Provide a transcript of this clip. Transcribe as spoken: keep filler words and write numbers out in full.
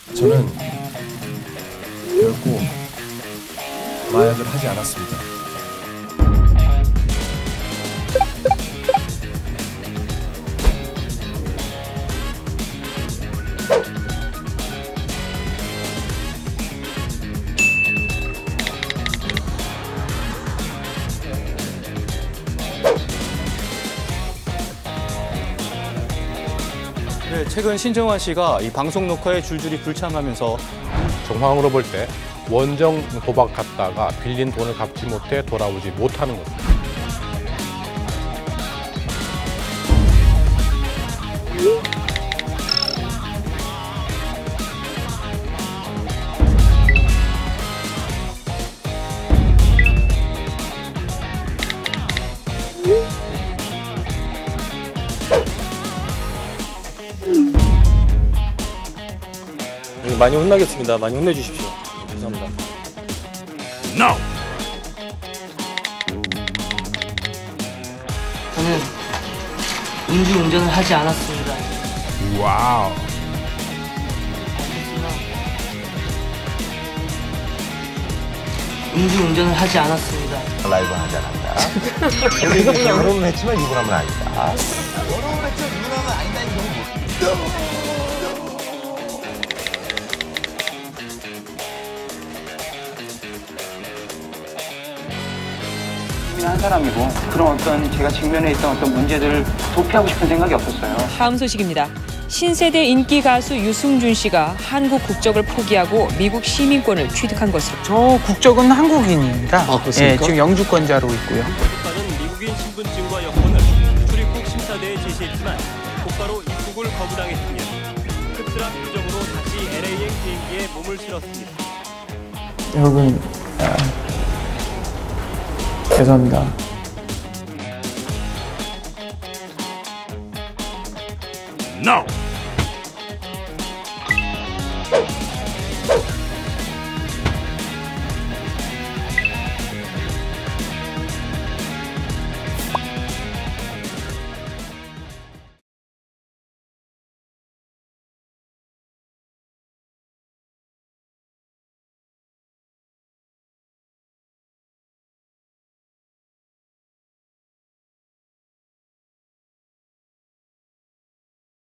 저는 결코 마약을 하지 않았습니다. 네, 최근 신정환 씨가 이 방송 녹화에 줄줄이 불참하면서 정황으로 볼 때 원정 도박 갔다가 빌린 돈을 갚지 못해 돌아오지 못하는 겁니다. 많이 혼나겠습니다. 많이 혼내주십시오. 감사합니다. No! 저는 음주운전을 하지 않았습니다. 와우. 음주운전을 하지 않았습니다. 라이브 하지 않았다. 우리가 결혼을 했지만 유부남은 아니다. 결혼을 했지만 유부남은 아니다. 이런 거. 한 사람이고 그런 어떤 제가 직면해 있던 어떤 문제들을 도피하고 싶은 생각이 없었어요. 다음 소식입니다. 신세대 인기 가수 유승준 씨가 한국 국적을 포기하고 미국 시민권을 취득한 것으로. 저 국적은 한국인입니다. 아, 그렇습니까? 예, 지금 영주권자로 있고요. 국가는 미국인 신분증과 여권을 출입국 심사대에 제시했지만 곧바로 입국을 거부당했습니다. 씁쓸한 표정으로 다시 엘에이행 비행기에 몸을 실었습니다. 여러분, 아, 죄송합니다. No!